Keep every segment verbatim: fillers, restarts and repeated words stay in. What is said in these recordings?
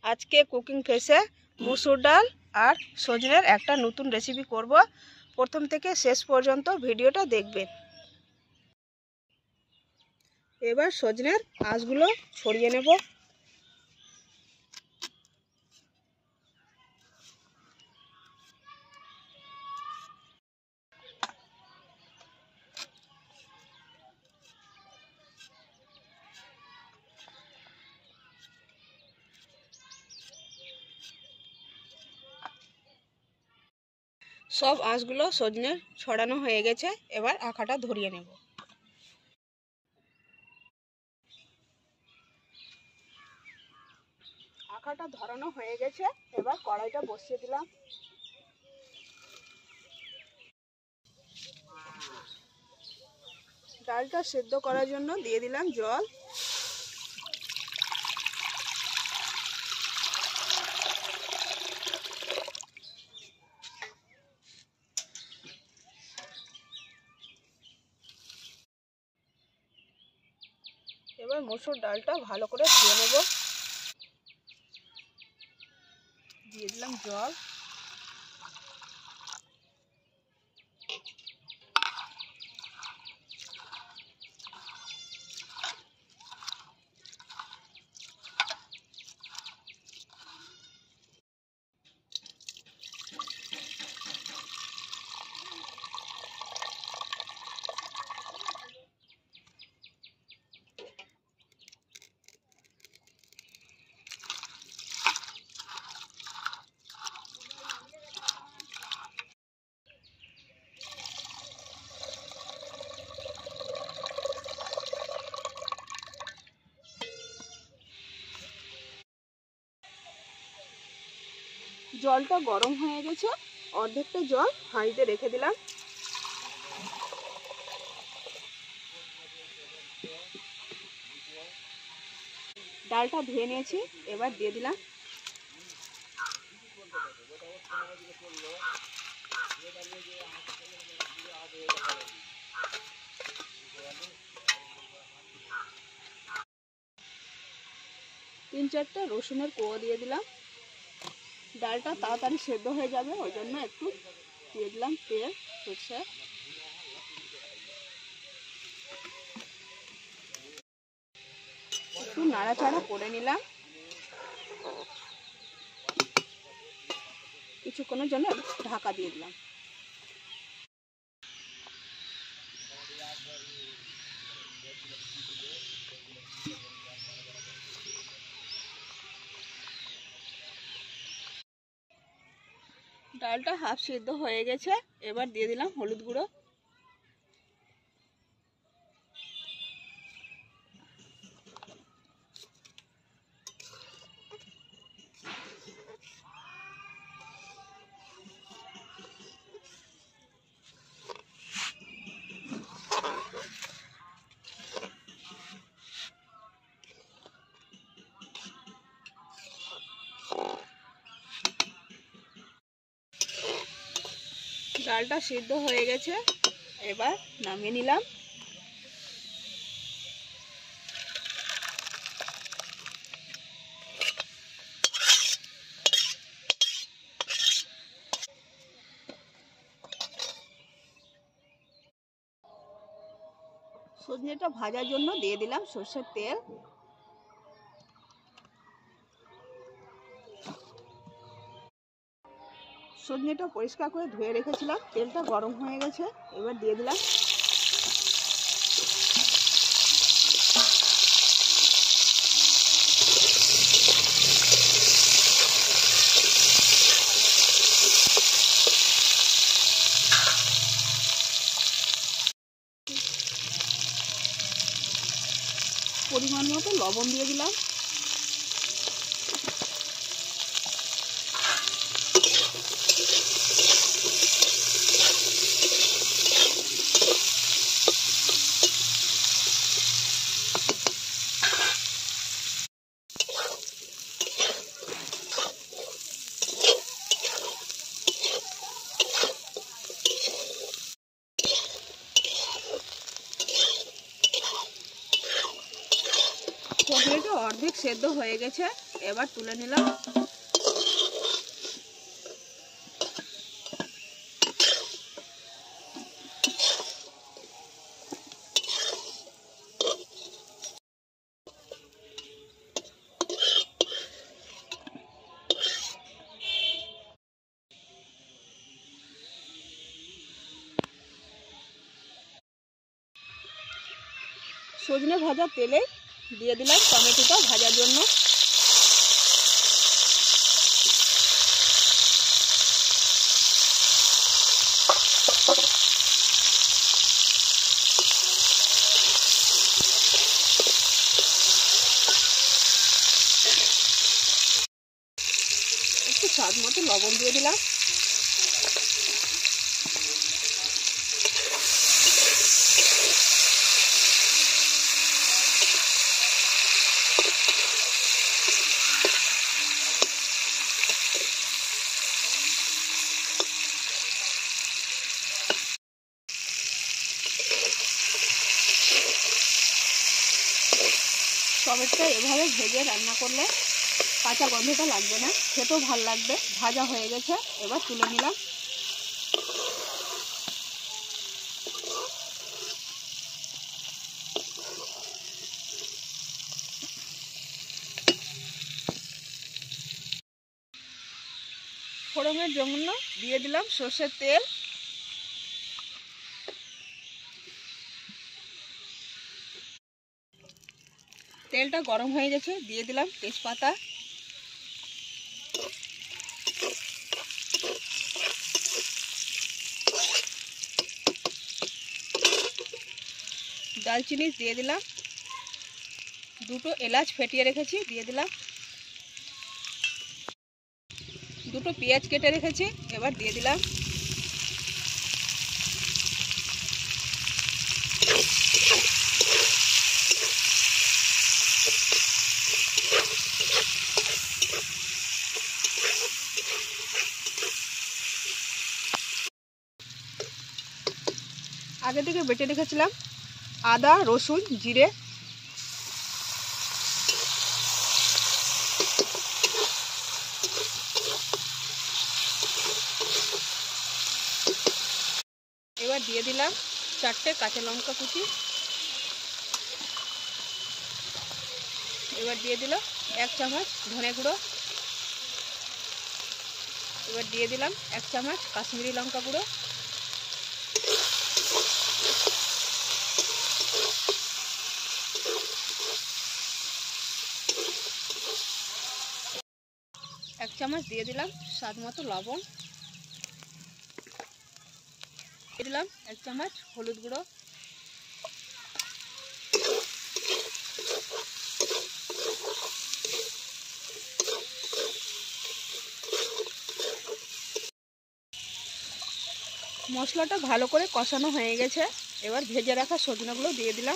आज के cooking facie मसूर डाल और सजनेर एक नतून रेसिपि करब। प्रथम थेके शेष पर्यन्त भिडियोटा देखबेन। एबार सजनेर आँशगुलो छड़िए नेब। सब आँशगुलो सजने छड़ानो हये गेछे। एबार आँखाटा धरिए नेब। आँखाटा धरानो हये गेछे। एबार कड़ाईटा बसिए दिलाम। डालटा सेদ্ধ करार जन्य दिए दिलाम जल। एबार मसूर डालटा भालो करे धुए नेब। दिए दिलाम जल। जलटा गरम हये गेछे। अर्धेकटा जल हांडीते रेखे दिलाम। डालटा धुए निয়েছি। एबार दिए दिलाम। तीन चारटा रसुनेर कोয়া दिए दिलाम। डालटा ताड़ाताड़ी सेদ্ধ हो जाए ओई जन्य एकटू दिए दिलाम तेल सरषे। एकटू नाड़ाचाड़ा करे निलाम। কিছুক্ষণের জন্য ঢাকা দিয়ে দিলাম। ডালটা হাফ সিদ্ধ হয়ে গেছে। এবার দিয়ে দিলাম হলুদ গুঁড়ো। ডালটা সিদ্ধ হয়ে গেছে। এবার নামিয়ে নিলাম। সজনেটা ভাজার জন্য দিয়ে দিলাম সরষের তেল। সজনেটা পরিষ্কার করে ধুয়ে রেখেছিলাম। তেলটা গরম হয়ে গেছে। এবার দিয়ে দিলাম। পরিমাণ মতো লবণ দিয়ে দিলাম। সজনেটা অর্ধেক অর্ধেক সেদ্ধ হয়ে গেছে, এবার তুলে নিলাম। সজনে ভাজা তেলে দিয়ে দিলাম টমেটোটা ভাজার জন্য। একটু স্বাদ মতো লবণ দিয়ে দিলাম। টমেটোটা এভাবে ভেজে রান্না করলে কাঁচা গন্ধটা লাগবে না, খেতেও ভালো লাগবে। ভাজা হয়ে গেছে, এবার তুলে নিলাম। ফোড়নের জন্য দিয়ে দিলাম সর্ষের তেল। তেলটা গরম হয়ে গেছে, দিয়ে দিলাম তেজপাতা। দারচিনি দিয়ে দিলাম। দুটো এলাচ ফেটিয়ে রেখেছি, দিয়ে দিলাম। দুটো পেঁয়াজ কেটে রেখেছি, এবার দিয়ে দিলাম। আগে থেকে বেটে রেখেছিলাম আদা, রসুন, জিরে। এবার দিয়ে দিলাম চারটে কাঁচা লঙ্কা কুচি। এবার দিয়ে দিলাম এক চামচ ধনে গুঁড়ো। এবার দিয়ে দিলাম এক চামচ কাশ্মীরি লঙ্কা গুঁড়ো। এক চামচ দিয়ে দিলাম স্বাদ মতো লবণ। দিয়ে দিলাম এক চামচ হলুদ গুঁড়ো। মশলাটা ভালো করে কষানো হয়ে গেছে, এবার ভেজে রাখা সজনেগুলো দিয়ে দিলাম।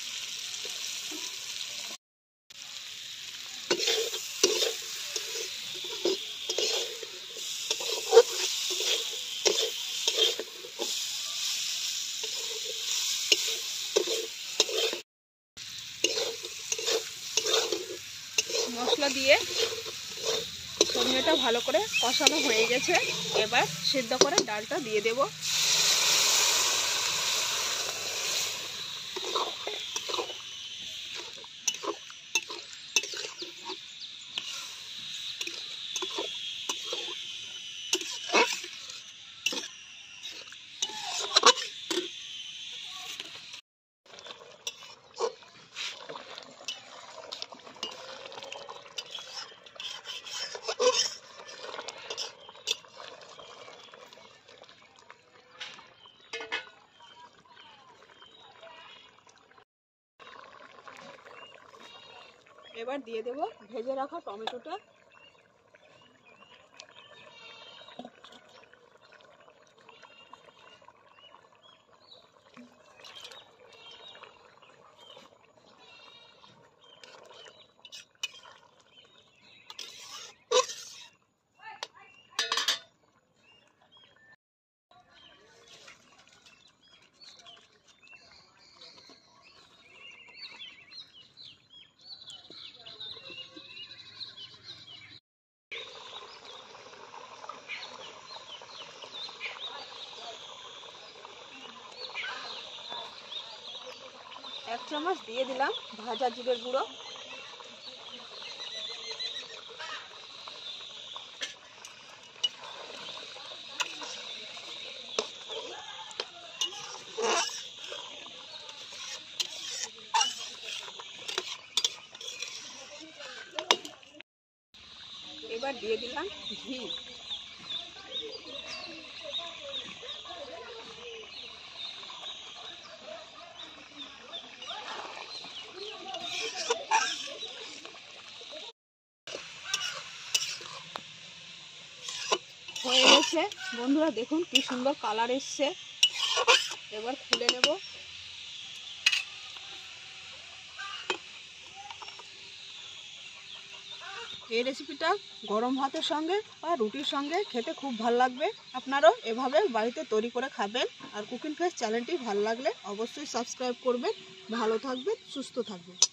মশলা দিয়ে সজনেটা ভালো করে কষানো হয়ে গেছে, এবার সিদ্ধ করে ডালটা দিয়ে দেব। এবার দিয়ে দেব ভেজে রাখা টমেটোটা। চামচ দিয়ে দিলাম ভাজা জিরের গুঁড়ো। এবার দিয়ে দিলাম ঘি। হয়ে গেছে বন্ধুরা, দেখুন কি সুন্দর কালার এসছে। এবার খুলে নেব। এই রেসিপিটা গরম ভাতের সঙ্গে আর রুটির সঙ্গে খেতে খুব ভালো লাগবে। আপনারাও এভাবে বাড়িতে তৈরি করে খাবেন। আর কুকিং ফ্রেশ চ্যানেলটি ভালো লাগলে অবশ্যই সাবস্ক্রাইব করবেন। ভালো থাকবেন, সুস্থ থাকবেন।